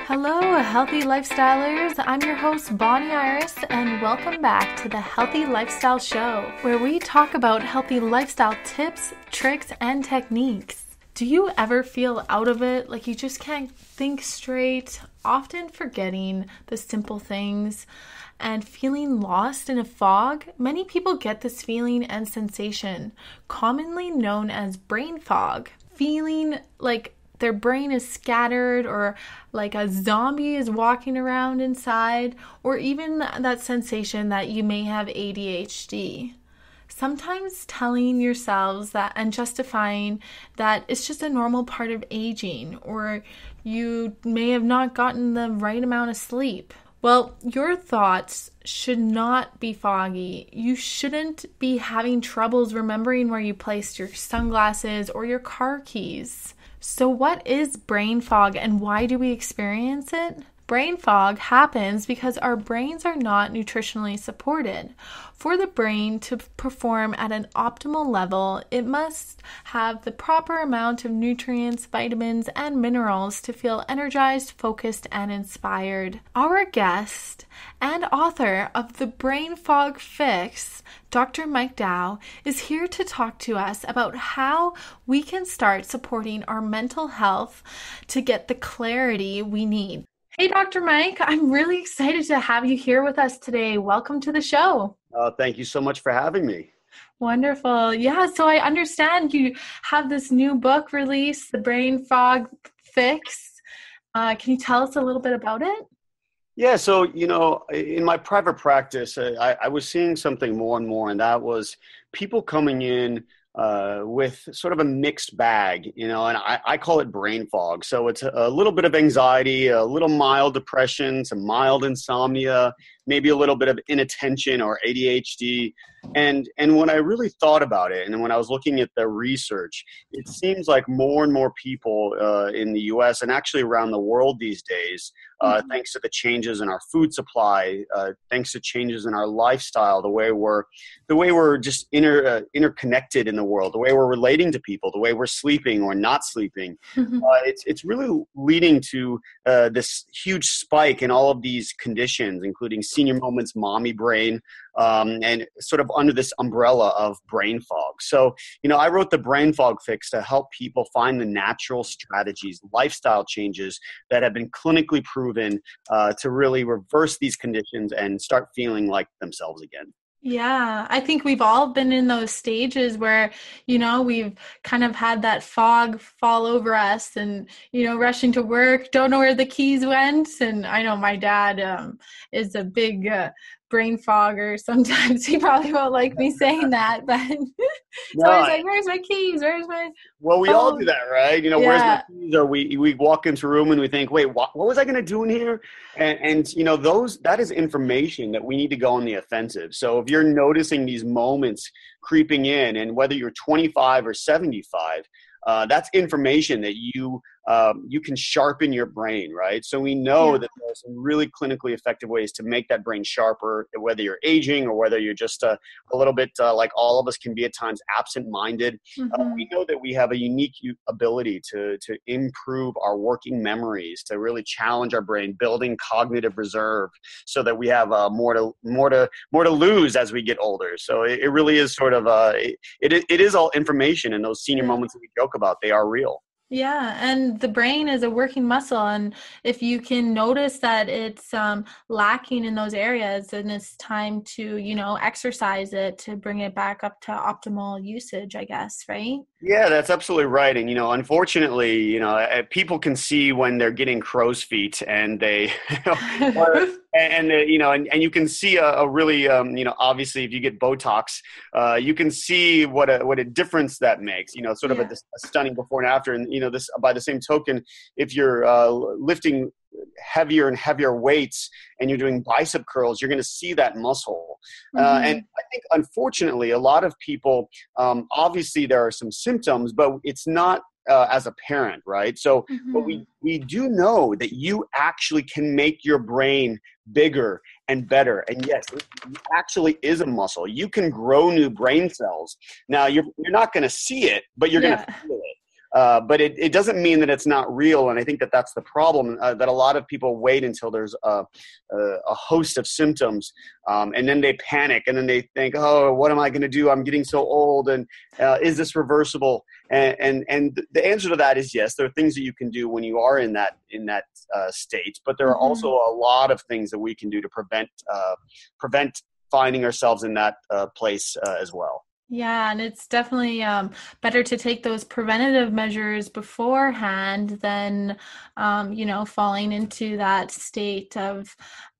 Hello, healthy lifestylers. I'm your host, Bonnie Iris, and welcome back to the Healthy Lifestyle Show, where we talk about healthy lifestyle tips, tricks, and techniques. Do you ever feel out of it, like you just can't think straight, often forgetting the simple things and feeling lost in a fog? Many people get this feeling and sensation, commonly known as brain fog, feeling like their brain is scattered or like a zombie is walking around inside, or even that sensation that you may have ADHD. Sometimes telling yourselves that and justifying that it's just a normal part of aging, or you may have not gotten the right amount of sleep. Well, your thoughts should not be foggy. You shouldn't be having troubles remembering where you placed your sunglasses or your car keys. So what is brain fog and why do we experience it? Brain fog happens because our brains are not nutritionally supported. For the brain to perform at an optimal level, it must have the proper amount of nutrients, vitamins, and minerals to feel energized, focused, and inspired. Our guest and author of the Brain Fog Fix, Dr. Mike Dow, is here to talk to us about how we can start supporting our mental health to get the clarity we need. Hey, Dr. Mike, I'm really excited to have you here with us today. Welcome to the show. Thank you so much for having me. Wonderful. Yeah, so I understand you have this new book released, The Brain Fog Fix. Can you tell us a little bit about it? Yeah, so, in my private practice, I was seeing something more and more, and that was people coming in with sort of a mixed bag, and I call it brain fog. So it's a little bit of anxiety, a little mild depression, some mild insomnia, maybe a little bit of inattention or ADHD. And when I really thought about it, and when I was looking at the research, it seems like more and more people in the US and actually around the world these days, thanks to the changes in our food supply, thanks to changes in our lifestyle, the way we're just interconnected in the world, the way we're relating to people, the way we're sleeping or not sleeping, it's really leading to this huge spike in all of these conditions, including senior moments, mommy brain, and sort of under this umbrella of brain fog. So, I wrote the Brain Fog Fix to help people find the natural strategies, lifestyle changes that have been clinically proven to really reverse these conditions and start feeling like themselves again. Yeah, I think we've all been in those stages where, we've kind of had that fog fall over us and, rushing to work, don't know where the keys went. And I know my dad is a big brain fogger. Sometimes he probably won't like me saying that, but so he's like, where's my keys? Where's my Well, we all do that, right? Where's my keys? Or we walk into a room and we think, wait, what was I going to do in here? And that is information that we need to go on the offensive. So if you're noticing these moments creeping in, and whether you're 25 or 75, that's information that you can sharpen your brain, right? So we know that there are some really clinically effective ways to make that brain sharper, whether you're aging or whether you're just a little bit like all of us can be at times absent-minded. We know that we have a unique ability to improve our working memories, to really challenge our brain, building cognitive reserve, so that we have more to lose as we get older. So it really is sort of it is all information, and those senior moments that we joke about, they are real. Yeah, and the brain is a working muscle, and if you can notice that it's lacking in those areas, then it's time to, exercise it to bring it back up to optimal usage, I guess, right? Yeah, that's absolutely right. And, unfortunately, people can see when they're getting crow's feet, and they, and you can see a really, obviously if you get Botox, you can see what a difference that makes, sort of a stunning before and after. And, this, by the same token, if you're lifting heavier and heavier weights and you're doing bicep curls, you're going to see that muscle. And I think, unfortunately, a lot of people, obviously there are some symptoms, but it's not as apparent, right? So but we do know that you actually can make your brain bigger and better. And yes, it actually is a muscle. You can grow new brain cells. Now, you're not going to see it, but you're going to feel it. But it doesn't mean that it's not real. And I think that that's the problem, that a lot of people wait until there's a host of symptoms, and then they panic, and then they think, oh, what am I going to do? I'm getting so old, and is this reversible? And the answer to that is yes. There are things that you can do when you are in that state, but there are also a lot of things that we can do to prevent finding ourselves in that place as well. Yeah, and it's definitely better to take those preventative measures beforehand than, falling into that state of,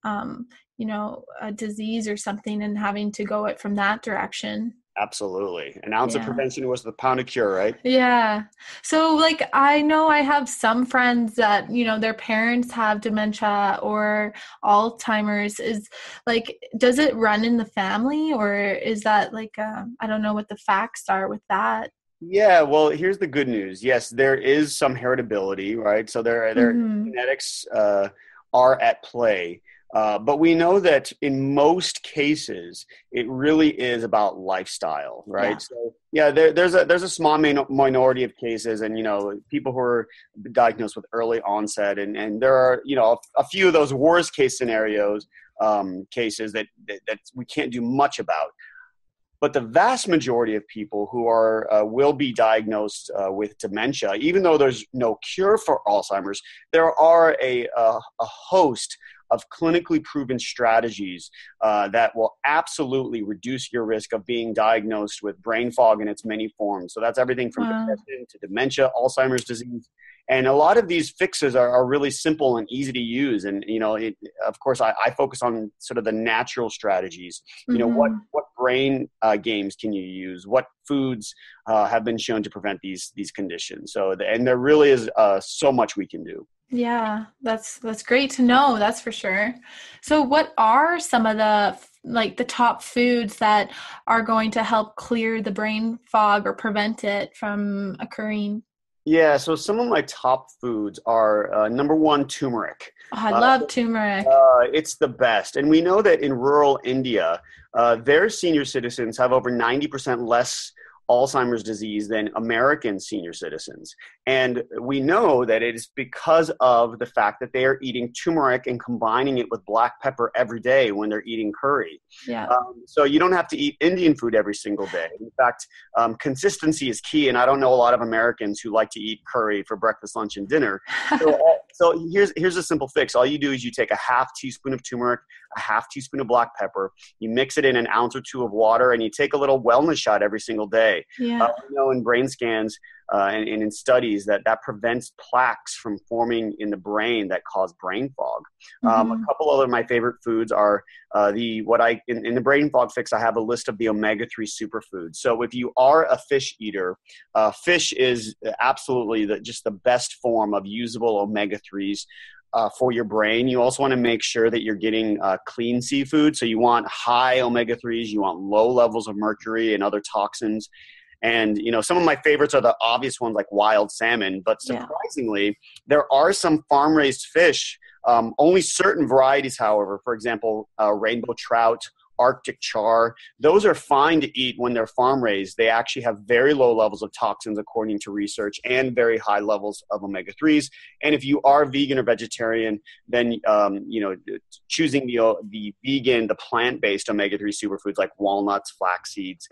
a disease or something and having to go it from that direction. Absolutely. An ounce of Yeah. prevention was the pound of cure, right? Yeah. So like I know I have some friends that, their parents have dementia or Alzheimer's. Is like, does it run in the family, or is that like I don't know what the facts are with that. Yeah, well, here's the good news. Yes, there is some heritability, right? So there Mm-hmm. genetics are at play. But we know that in most cases, it really is about lifestyle, right? Yeah. So yeah, there's a small minority of cases, and people who are diagnosed with early onset, and there are a few of those worst case scenarios, cases that we can't do much about. But the vast majority of people who will be diagnosed with dementia, even though there's no cure for Alzheimer's, there are a host of clinically proven strategies that will absolutely reduce your risk of being diagnosed with brain fog in its many forms. So that's everything from Wow. depression to dementia, Alzheimer's disease. And a lot of these fixes are really simple and easy to use. And, of course, I focus on sort of the natural strategies. Mm-hmm. What brain games can you use? What foods have been shown to prevent these conditions? And there really is so much we can do. Yeah, that's great to know. That's for sure. So what are some of the top foods that are going to help clear the brain fog or prevent it from occurring? Yeah, so some of my top foods are number one, turmeric. Oh, I Uh, love turmeric. it's the best. And we know that in rural India, their senior citizens have over 90% less Alzheimer's disease than American senior citizens. And we know that it is because of the fact that they are eating turmeric and combining it with black pepper every day when they're eating curry. Yeah. So you don't have to eat Indian food every single day. In fact, consistency is key. And I don't know a lot of Americans who like to eat curry for breakfast, lunch, and dinner. So here's a simple fix. All you do is you take a half teaspoon of turmeric, a half teaspoon of black pepper, you mix it in an ounce or two of water, and you take a little wellness shot every single day. Yeah. We know in brain scans and in studies that prevents plaques from forming in the brain that cause brain fog. A couple other my favorite foods are in the brain fog fix, I have a list of the omega-3 superfoods. So if you are a fish eater, fish is absolutely just the best form of usable omega-3s. For your brain. You also want to make sure that you're getting clean seafood. So you want high omega-3s, you want low levels of mercury and other toxins. And, some of my favorites are the obvious ones like wild salmon, but surprisingly, there are some farm-raised fish, only certain varieties, however, for example, rainbow trout, Arctic char, those are fine to eat when they're farm raised. They actually have very low levels of toxins according to research and very high levels of omega-3s. And if you are vegan or vegetarian, then choosing the vegan, the plant-based omega-3 superfoods like walnuts, flax seeds.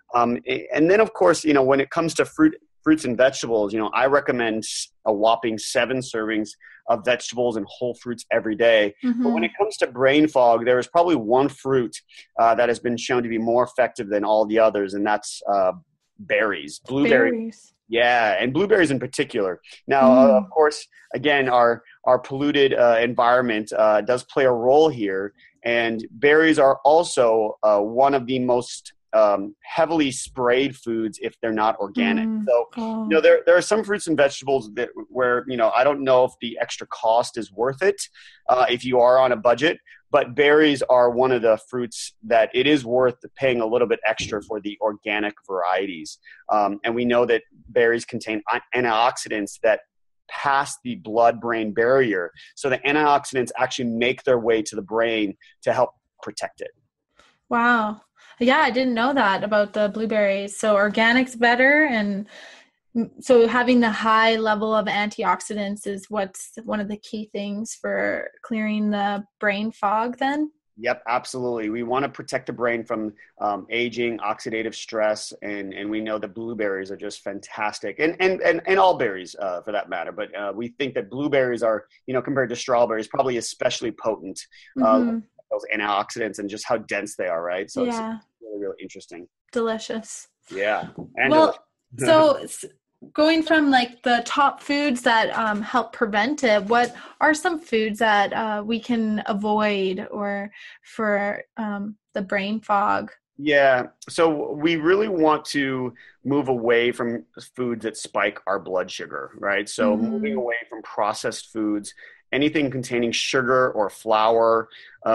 And then of course, when it comes to fruits and vegetables, I recommend a whopping 7 servings of vegetables and whole fruits every day. But when it comes to brain fog, there is probably one fruit that has been shown to be more effective than all the others, and that's berries. Berries. Yeah, and blueberries in particular. Now, of course, again, our polluted environment does play a role here, and berries are also one of the most heavily sprayed foods if they're not organic. So, there are some fruits and vegetables where I don't know if the extra cost is worth it if you are on a budget, but berries are one of the fruits that it is worth paying a little bit extra for the organic varieties. And we know that berries contain antioxidants that pass the blood-brain barrier. So the antioxidants actually make their way to the brain to help protect it. Wow. Yeah, I didn't know that about the blueberries. So organic's better, and So having the high level of antioxidants is what's one of the key things for clearing the brain fog then? Yep, absolutely. We want to protect the brain from aging, oxidative stress, and we know that blueberries are just fantastic, and all berries for that matter. But we think that blueberries are, compared to strawberries, probably especially potent Mm-hmm. those antioxidants and just how dense they are, right? So it's Yeah. really, really interesting. Delicious. Yeah, and delicious. Well, so going from like the top foods that help prevent it, what are some foods that we can avoid or for the brain fog? Yeah, so we really want to move away from foods that spike our blood sugar, right? So moving Mm-hmm. away from processed foods, anything containing sugar or flour.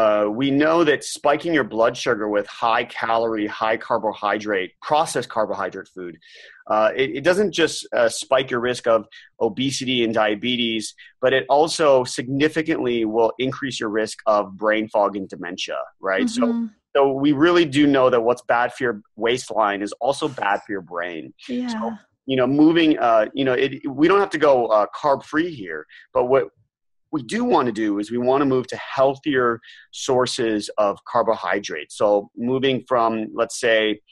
We know that spiking your blood sugar with high calorie, high carbohydrate, processed carbohydrate food, it doesn't just spike your risk of obesity and diabetes, but it also significantly will increase your risk of brain fog and dementia, right? Mm-hmm. So we really do know that what's bad for your waistline is also bad for your brain. So, Yeah. moving, we don't have to go carb free here, but what we do want to do is we want to move to healthier sources of carbohydrates. So moving from, let's say,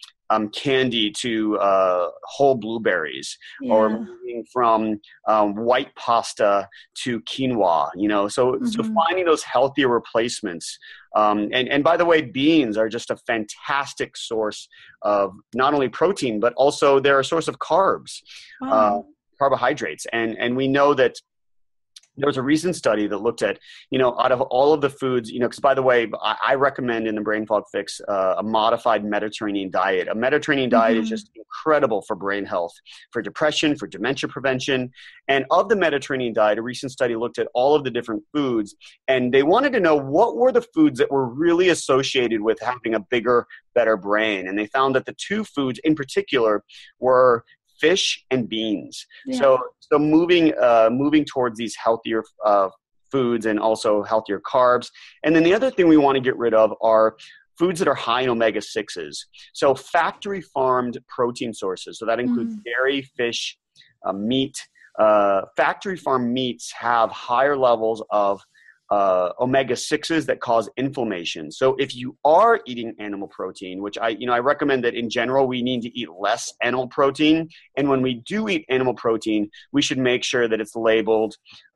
candy to whole blueberries, or Yeah. moving from white pasta to quinoa. So Mm-hmm. finding those healthier replacements. And by the way, beans are just a fantastic source of not only protein, but also they're a source of carbs, uh, Wow. carbohydrates. And we know that there was a recent study that looked at, out of all of the foods, because by the way, I recommend in the Brain Fog Fix a modified Mediterranean diet. A Mediterranean diet is Mm-hmm. just incredible for brain health, for depression, for dementia prevention. And of the Mediterranean diet, a recent study looked at all of the different foods, and they wanted to know what were the foods that were really associated with having a bigger, better brain. And they found that the two foods in particular were fish and beans. Yeah. So moving towards these healthier foods and also healthier carbs. And then the other thing we want to get rid of are foods that are high in omega-6s. So factory farmed protein sources. So that includes Mm-hmm. dairy, fish, meat. Factory farmed meats have higher levels of omega-6s that cause inflammation. So if you are eating animal protein, which I recommend that in general, we need to eat less animal protein. And when we do eat animal protein, we should make sure that it's labeled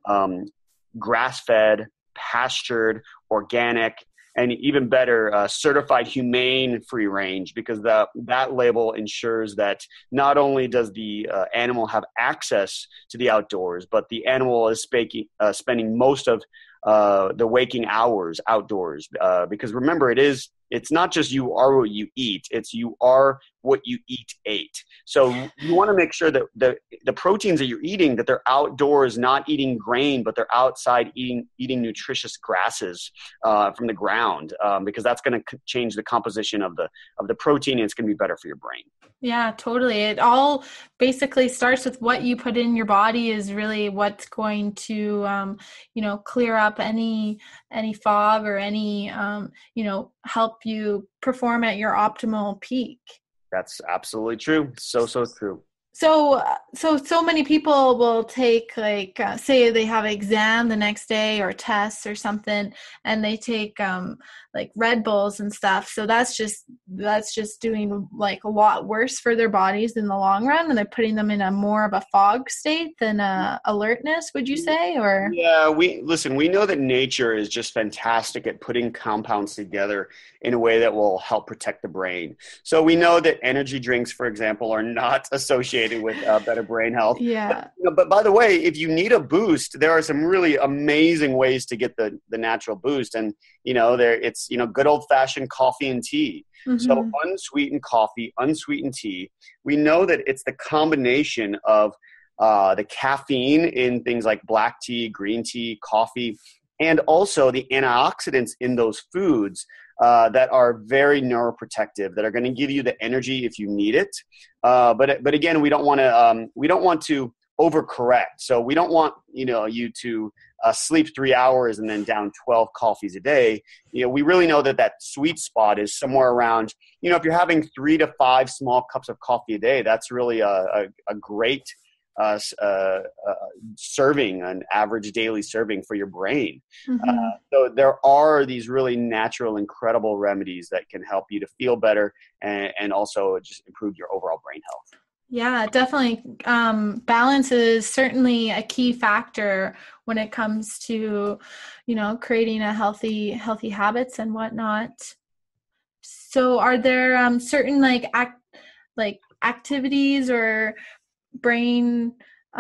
grass-fed, pastured, organic, and even better, certified humane free range, because that label ensures that not only does the animal have access to the outdoors, but the animal is spending most of the waking hours outdoors. Because remember, it's not just you are what you eat, it's you are what you ate. So you want to make sure that the proteins that you're eating, that they're outdoors, not eating grain, but they're outside eating nutritious grasses from the ground, because that's going to change the composition of the protein, and it's going to be better for your brain. Yeah, totally. It all basically starts with what you put in your body is really what's going to, clear up any fog or any, help you perform at your optimal peak. That's absolutely true. So true. So many people will take say they have an exam the next day or tests or something, and they take like Red Bulls and stuff. So that's just doing like a lot worse for their bodies in the long run, and they're putting them in a more of a fog state than alertness. Would you say, or? Yeah, we know that nature is just fantastic at putting compounds together in a way that will help protect the brain. So we know that energy drinks, for example, are not associated with better brain health. Yeah. But by the way, if you need a boost, there are some really amazing ways to get the natural boost. And, it's good old fashioned coffee and tea. So Mm-hmm. unsweetened coffee, unsweetened tea. We know that it's the combination of the caffeine in things like black tea, green tea, coffee, and also the antioxidants in those foods that are very neuroprotective, that are going to give you the energy if you need it. But again, we don't want to overcorrect. So we don't want, you to sleep 3 hours and then down 12 coffees a day. We really know that sweet spot is somewhere around, if you're having 3 to 5 small cups of coffee a day, that's really a great serving, an average daily serving for your brain. Mm-hmm. So there are these really natural, incredible remedies that can help you to feel better and also just improve your overall brain health. Yeah, definitely. Balance is certainly a key factor when it comes to, creating a healthy habits and whatnot. So are there certain like activities or brain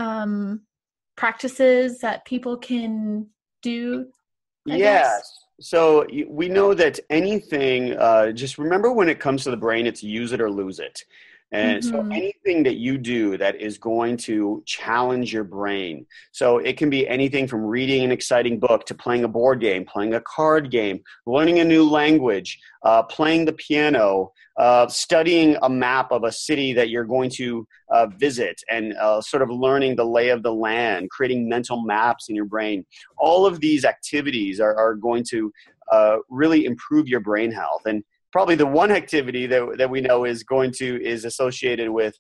practices that people can do, I guess? Yes. So we know that anything, just remember when it comes to the brain, it's use it or lose it. And so Mm-hmm. anything that you do that is going to challenge your brain. So it can be anything from reading an exciting book to playing a board game, playing a card game, learning a new language, playing the piano, studying a map of a city that you're going to visit, and sort of learning the lay of the land, creating mental maps in your brain. All of these activities are going to really improve your brain health. And probably the one activity that we know is associated with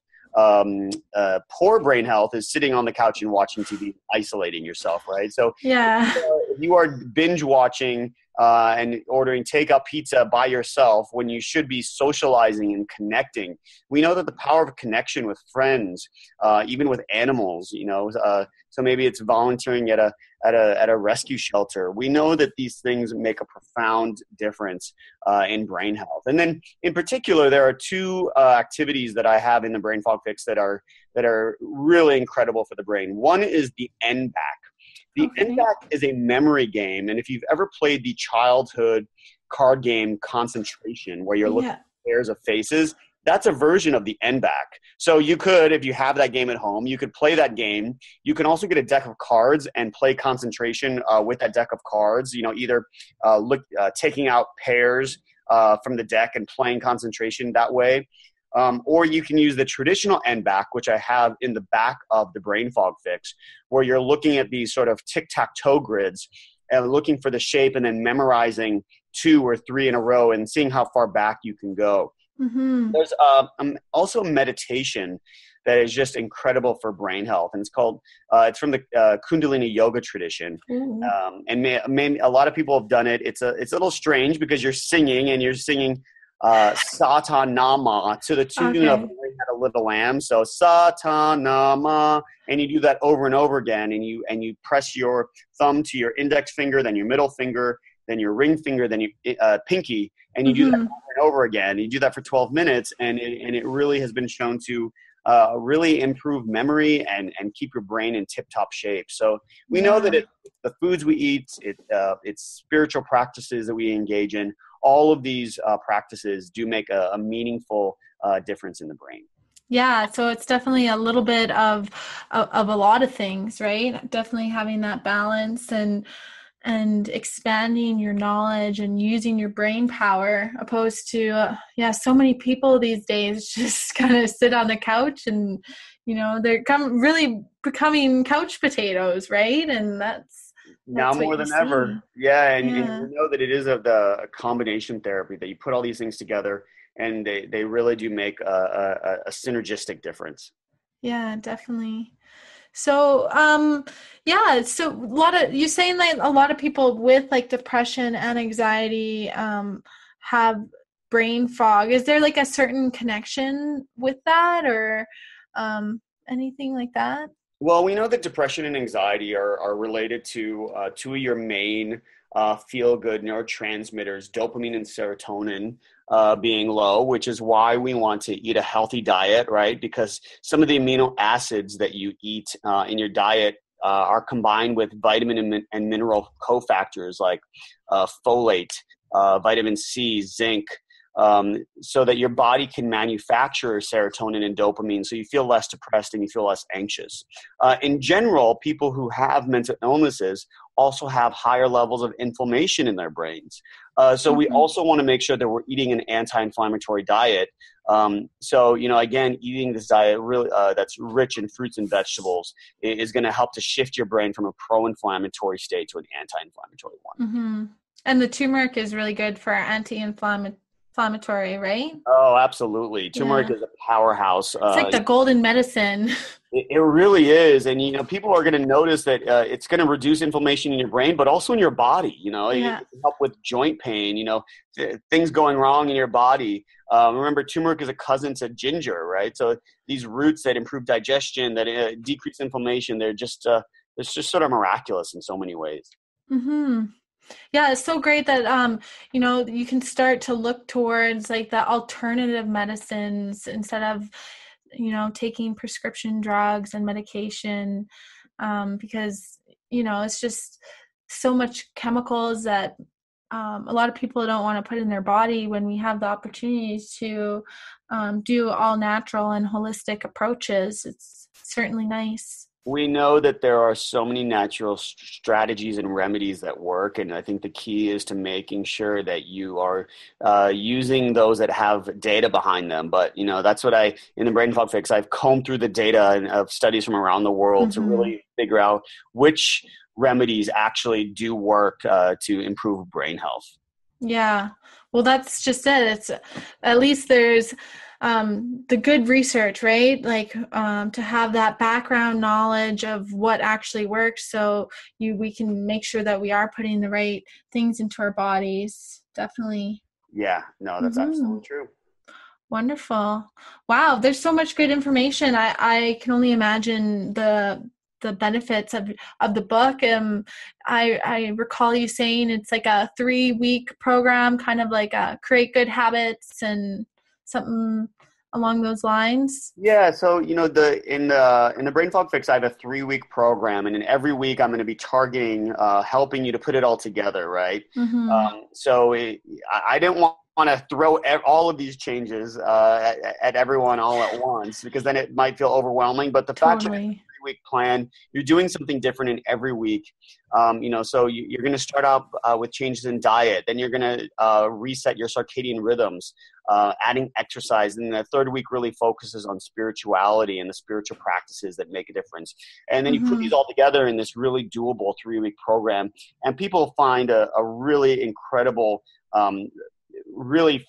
poor brain health is sitting on the couch and watching TV, isolating yourself, right? So Yeah. if you are binge watching and ordering takeout pizza by yourself when you should be socializing and connecting, we know that the power of connection with friends, even with animals, so maybe it's volunteering at a rescue shelter. We know that these things make a profound difference in brain health. And then in particular, there are 2 activities that I have in the Brain Fog Fix that are really incredible for the brain. One is the Embark. The Okay. Embark is a memory game, and if you've ever played the childhood card game Concentration, where you're looking Yeah. at pairs of faces, that's a version of the Embark. So you could, if you have that game at home, you could play that game. You can also get a deck of cards and play Concentration with that deck of cards. Either taking out pairs from the deck and playing Concentration that way. Or you can use the traditional Embark, which I have in the back of the Brain Fog Fix, where you're looking at these sort of tic-tac-toe grids and looking for the shape and then memorizing 2 or 3 in a row and seeing how far back you can go. Mm-hmm. There's also meditation that is just incredible for brain health, and it's from the Kundalini yoga tradition. And a lot of people have done it. It's a little strange because you're singing Satanama to the tune of "We Had a Little Lamb." So Satanama, and you do that over and over again, and you press your thumb to your index finger, then your middle finger, then your ring finger, then your pinky, and you do that over and over again. You do that for 12 minutes, and it really has been shown to really improve memory and keep your brain in tip-top shape. So we know that it's the foods we eat, it's spiritual practices that we engage in. All of these practices do make a meaningful difference in the brain. Yeah, so it's definitely a little bit of a lot of things, right? Definitely having that balance and expanding your knowledge and using your brain power, opposed to so many people these days just kind of sit on the couch and they're really becoming couch potatoes, right? And that's Now what more you than see. ever. Yeah, and you know that it is a combination therapy, that you put all these things together and they really do make a synergistic difference. Yeah, definitely. So, so you're saying like a lot of people with like depression and anxiety have brain fog. Is there like a certain connection with that or anything like that? Well, we know that depression and anxiety are related to 2 of your main feel-good neurotransmitters, dopamine and serotonin, being low, which is why we want to eat a healthy diet, right? Because some of the amino acids that you eat in your diet are combined with vitamin and mineral cofactors like folate, vitamin C, zinc, so that your body can manufacture serotonin and dopamine, so you feel less depressed and you feel less anxious. In general, people who have mental illnesses also have higher levels of inflammation in their brains. So we also want to make sure that we're eating an anti-inflammatory diet. So, again, eating this diet really that's rich in fruits and vegetables is going to help to shift your brain from a pro-inflammatory state to an anti-inflammatory one. Mm-hmm. And the turmeric is really good for anti-inflammatory, right? Oh, absolutely. Turmeric is a powerhouse. It's like the golden medicine. It really is. And, people are going to notice that it's going to reduce inflammation in your brain, but also in your body. It can help with joint pain, things going wrong in your body. Remember, turmeric is a cousin to ginger, right? So these roots that improve digestion, that decrease inflammation, they're just, it's just sort of miraculous in so many ways. Mm-hmm. Yeah, it's so great that, you can start to look towards like the alternative medicines instead of, taking prescription drugs and medication, because, it's just so much chemicals that a lot of people don't want to put in their body when we have the opportunity to do all natural and holistic approaches. It's certainly nice. We know that there are so many natural strategies and remedies that work, and I think the key is to making sure that you are using those that have data behind them. But, that's what in the Brain Fog Fix, I've combed through the data of studies from around the world to really figure out which remedies actually do work to improve brain health. Yeah, well, that's just it. It's at least there's the good research, right? Like to have that background knowledge of what actually works, so we can make sure that we are putting the right things into our bodies. Definitely. Yeah, no, that's absolutely true. Wonderful. Wow, there's so much good information. I can only imagine the benefits of the book. I recall you saying it's like a 3-week program, kind of like a create good habits and something along those lines. Yeah, so in the Brain Fog Fix, I have a 3-week program, and in every week I'm going to be targeting helping you to put it all together, right? So I didn't want to throw all of these changes at everyone all at once, because then it might feel overwhelming. But the fact that it's a 3-week plan, you're doing something different in every week. So you're going to start out with changes in diet, then you're going to reset your circadian rhythms, adding exercise, and the third week really focuses on spirituality and the spiritual practices that make a difference. And then you put these all together in this really doable 3-week program, and people find a really incredible, really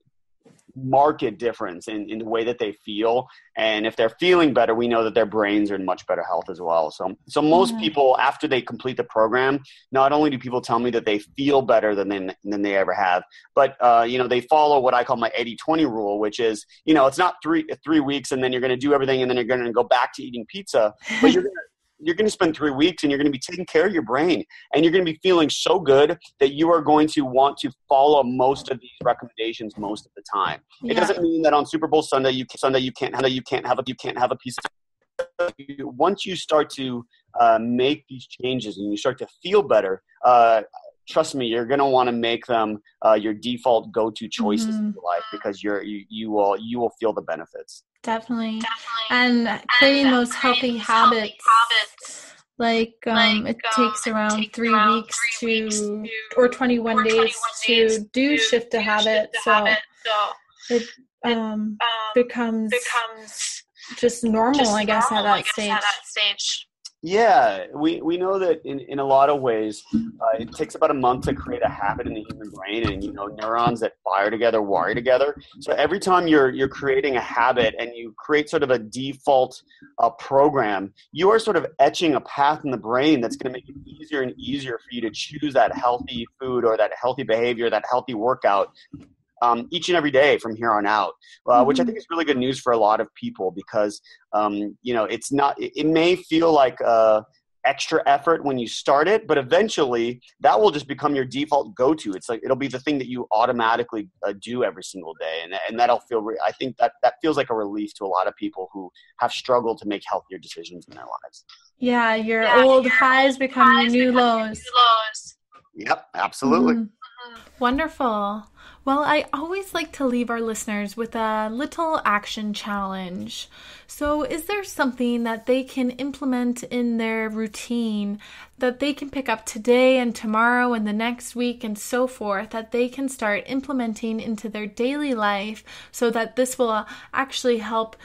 marked difference in the way that they feel. And if they're feeling better, we know that their brains are in much better health as well. So most people, after they complete the program, not only do people tell me that they feel better than they ever have, but they follow what I call my 80-20 rule, which is, it's not three weeks and then you're going to do everything and then you're going to go back to eating pizza, but you're going to spend 3 weeks and you're going to be taking care of your brain, and you're going to be feeling so good that you are going to want to follow most of these recommendations most of the time. Yeah. It doesn't mean that on Super Bowl Sunday you can't have a piece of. Once you start to make these changes and you start to feel better, trust me, you're going to want to make them your default go-to choices in your life, because you will feel the benefits. Definitely. And creating those healthy habits, like it takes around 3 weeks or 21 days to do shift a habit. So it becomes just normal, I guess, at that stage. Yeah, we know that in a lot of ways, it takes about a month to create a habit in the human brain, and neurons that fire together wire together. So every time you're creating a habit and you create sort of a default program, you are sort of etching a path in the brain that's going to make it easier and easier for you to choose that healthy food or that healthy behavior, that healthy workout each and every day from here on out, which I think is really good news for a lot of people, because, it's not, it may feel like extra effort when you start it, but eventually that will just become your default go-to. It's like, it'll be the thing that you automatically do every single day. And that'll feel, I think that feels like a relief to a lot of people who have struggled to make healthier decisions in their lives. Yeah. Your old highs become your new lows. Yep, absolutely. Wonderful. Well, I always like to leave our listeners with a little action challenge. So, is there something that they can implement in their routine that they can pick up today and tomorrow and the next week and so forth that they can start implementing into their daily life so that this will actually help,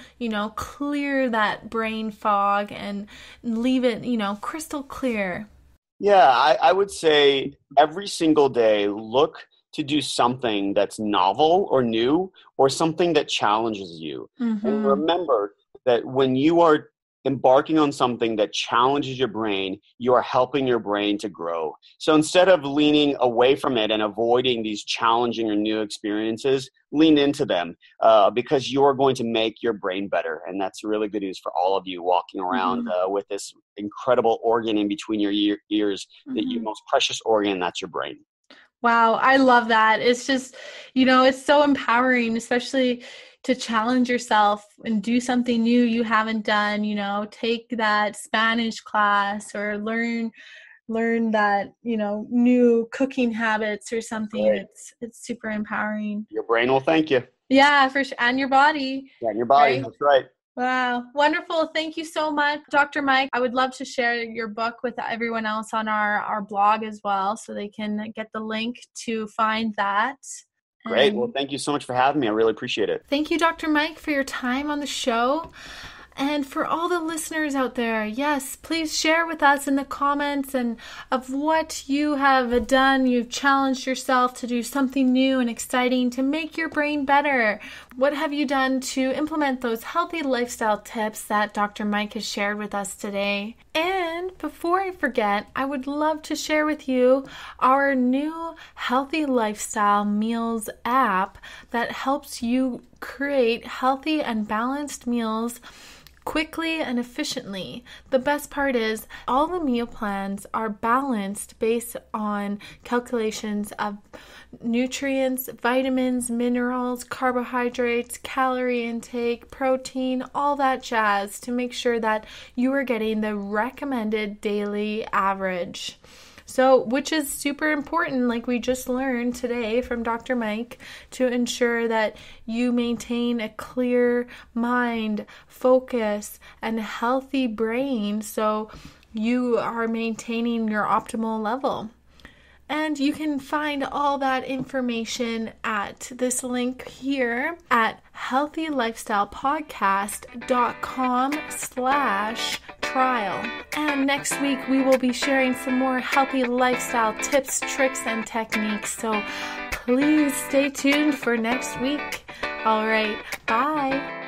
clear that brain fog and leave it, crystal clear? Yeah, I would say every single day, look to do something that's novel or new or something that challenges you. And Mm-hmm. remember that when you are embarking on something that challenges your brain, you are helping your brain to grow. So instead of leaning away from it and avoiding these challenging or new experiences, lean into them because you are going to make your brain better. And that's really good news for all of you walking around Mm-hmm. with this incredible organ in between your ears, your Mm-hmm. most precious organ, that's your brain. Wow, I love that. It's just, it's so empowering, especially to challenge yourself and do something new you haven't done, take that Spanish class or learn that, new cooking habits or something. Great. It's super empowering. Your brain will thank you. Yeah, for sure. And your body, Yeah, and your body. right? That's right. Wow. Wonderful. Thank you so much, Dr. Mike. I would love to share your book with everyone else on our blog as well, so they can get the link to find that. Great. Well, And thank you so much for having me. I really appreciate it. thank you, Dr. Mike, for your time on the show. And for all the listeners out there, yes, please share with us in the comments and of what you have done. You've challenged yourself to do something new and exciting to make your brain better. What have you done to implement those healthy lifestyle tips that Dr. Mike has shared with us today? And before I forget, I would love to share with you our new Healthy Lifestyle Meals app that helps you create healthy and balanced meals quickly and efficiently. The best part is all the meal plans are balanced based on calculations of nutrients, vitamins, minerals, carbohydrates, calorie intake, protein, all that jazz to make sure that you are getting the recommended daily average. So, which is super important, like we just learned today from Dr. Mike, to ensure that you maintain a clear mind, focus, and healthy brain so you are maintaining your optimal level. And you can find all that information at this link here at healthylifestylepodcast.com/trial. And next week we will be sharing some more healthy lifestyle tips, tricks, and techniques. So please stay tuned for next week. All right, bye.